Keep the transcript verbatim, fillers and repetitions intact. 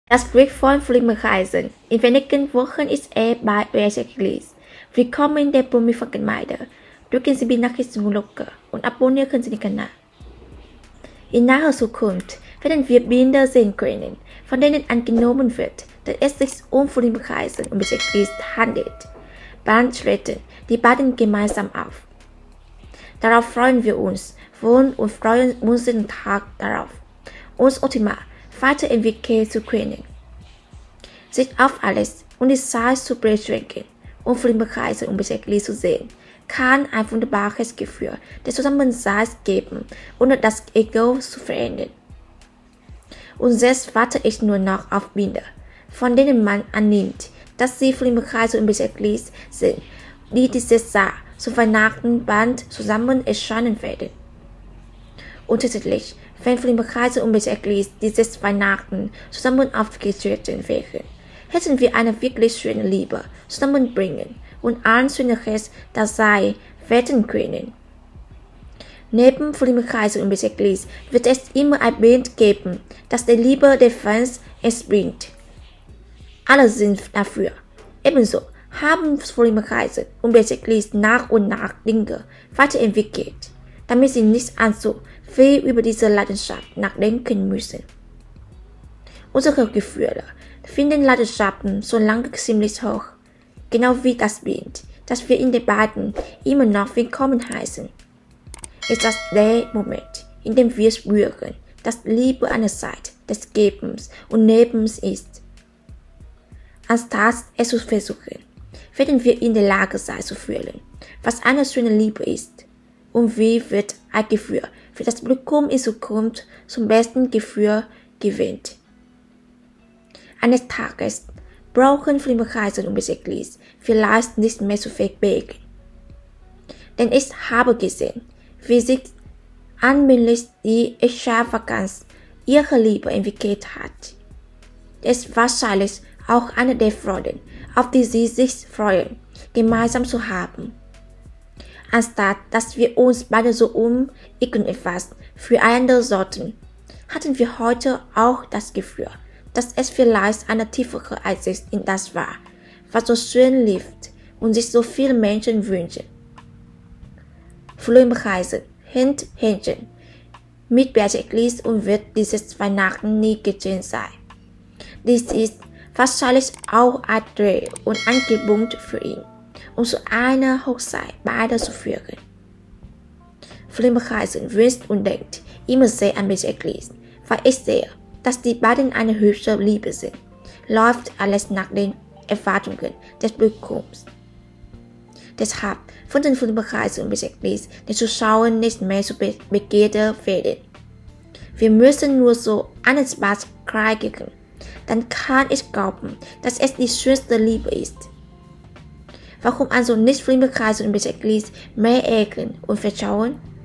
Das Brief von Flimmerkreisen. In wenigen Wochen ist er bei Bergeklis. Willkommen in der Promi-Gemeinde. Drücken Sie die Nachrichtenglocke und abonnieren Sie den Kanal. In naher Zukunft werden wir Bilder sehen können, von denen angenommen wird, dass es sich um Flimmerkreisen und Bergeklis handelt. Bald treten die beiden gemeinsam auf. Darauf freuen wir uns wohl und freuen uns den Tag darauf, uns optimal weiterentwickeln zu können. Sich auf alles und die Zeit zu beschränken, um Flimmerkreisen und Bergeklis zu sehen, kann ein wunderbares Gefühl des Zusammenseins geben, ohne das Ego zu verändern. Und selbst warte ich nur noch auf Bilder, von denen man annimmt, dass sie Flimmerkreisen und Bergeklis sind, die dieses Jahr zu Weihnachten bald zusammen erscheinen werden. Und tatsächlich, wenn Flimmerkreisen und Bergeklis dieses Weihnachten zusammen aufgetreten wären, hätten wir eine wirklich schöne Liebe zusammenbringen und ein schöneres Dasein werden können. Neben Flimmerkreisen und Bergeklis wird es immer ein Bild geben, das der Liebe der Fans entspringt. Alle sind dafür. Ebenso haben Flimmerkreisen und Bergeklis nach und nach Dinge weiterentwickelt, damit sie nicht allzu viel über diese Leidenschaft nachdenken müssen. Unsere Gefühle finden Leidenschaften so lange ziemlich hoch, genau wie das Bild, das wir in den beiden immer noch willkommen heißen. Ist das der Moment, in dem wir spüren, dass Liebe eine Zeit des Gebens und Nebens ist. Anstatt es zu versuchen, werden wir in der Lage sein zu fühlen, was eine schöne Liebe ist und wie wird ein Gefühl für das Publikum in Zukunft zum besten Gefühl gewählt. Eines Tages brauchen Flimmerkreisen und Bergeklis vielleicht nicht mehr zu verbergen. Denn ich habe gesehen, wie sich allmählich die Extravaganz ihrer Liebe entwickelt hat. Es ist wahrscheinlich auch eine der Freuden, auf die sie sich freuen, gemeinsam zu haben. Anstatt dass wir uns beide so um irgendetwas füreinander sorten, hatten wir heute auch das Gefühl, dass es vielleicht eine tiefere Einsicht in das war, was so schön lief und sich so viele Menschen wünschen. Flimmerkreisen, Hand in Hand mit Bergeklis und wird dieses Weihnachten nie geschehen sein. Dies ist wahrscheinlich auch ein Dreh- und Angelpunkt für ihn, um zu einer Hochzeit beider zu führen. Flimmerkreisen wünscht und denkt immer sehr an Bergeklis, weil ich sehe, dass die beiden eine hübsche Liebe sind, läuft alles nach den Erwartungen des Publikums. Deshalb finden Flimmerkreisen und Bergeklis den Zuschauern nicht mehr zu be begehren werden. Wir müssen nur so einen Spaß kriegen, dann kann ich glauben, dass es die schönste Liebe ist. Warum also nicht Flimmerkreisen und Bergeklis mehr ärgern und verschauen?